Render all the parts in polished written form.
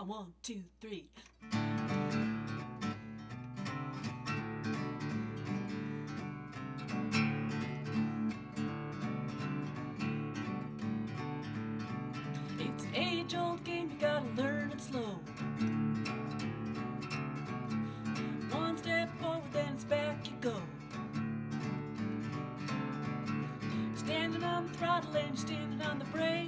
A 1, 2, 3. It's an age-old game, you gotta learn it slow. One step forward, then it's back you go. Standing on the throttle and you're standing on the brake.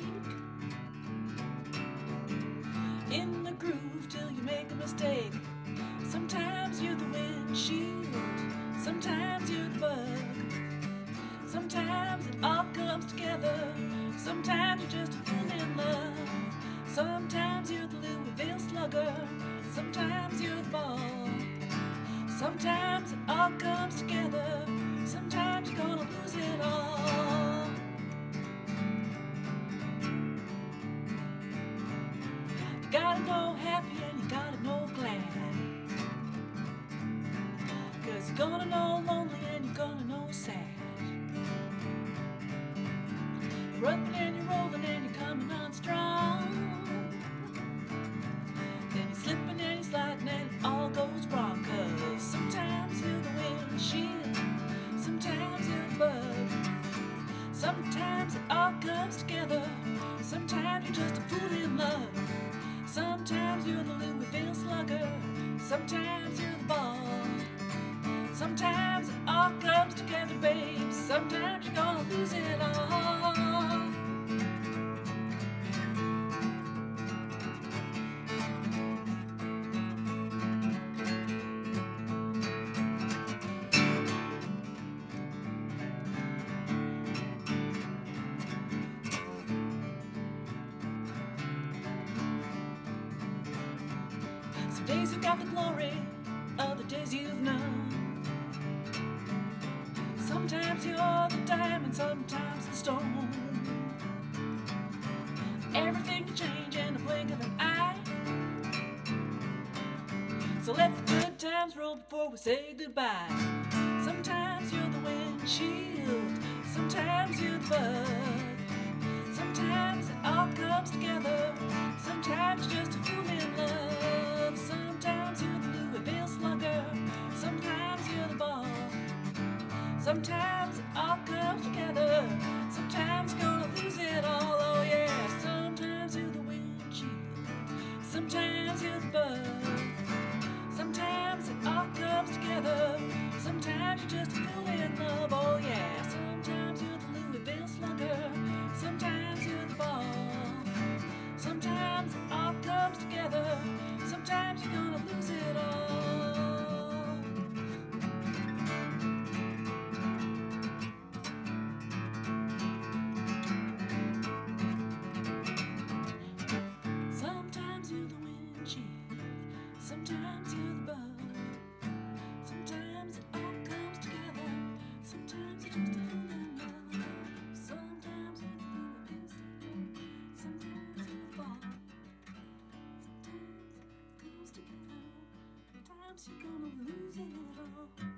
In the groove till you make a mistake. Sometimes you're the windshield, sometimes you're the bug. Sometimes it all comes together, sometimes you're just a fool in love. Sometimes you're the Louisville slugger, sometimes you're the ball. Sometimes it all comes together, sometimes you're gonna lose it all. You gotta know happy and you gotta know glad, 'cause you're gonna know lonely and you're gonna know sad. You're upping and you're rolling and you're coming on strong. Then you're slipping and you're sliding and it all goes wrong. 'Cause sometimes you're the windshield, sometimes you're the bug. Sometimes it all comes together, sometimes you're just a fool in love. Sometimes you're the Louisville slugger, sometimes you're the ball. Sometimes it all comes together, babe, sometimes you're gonna lose it all. Some days you got the glory, other days you've none. Sometimes you're the diamond, sometimes the stone. Everything can change in the blink of an eye. So let the good times roll before we say goodbye. Sometimes you're the windshield, sometimes you're the bug. Sometimes it all comes together, sometimes you're just a fool in love. Sometimes you're the Louisville slugger, sometimes you're the ball. Sometimes it all comes together, sometimes you're gonna lose it all. Oh yeah, sometimes you're the windshield, sometimes you're the bug. Sometimes it all comes together, sometimes you're just a fool in love. Oh yeah, sometimes you're the Louisville slugger, sometimes you're the ball. Sometimes it all comes together, sometimes you're gonna lose it all. Sometimes you're the windshield, sometimes you're the bug. Sometimes it all comes together, sometimes you're just a fool in love. Sometimes you're the Louisville slugger, sometimes you're the ball. Sometimes it comes together, sometimes you're gonna lose it all.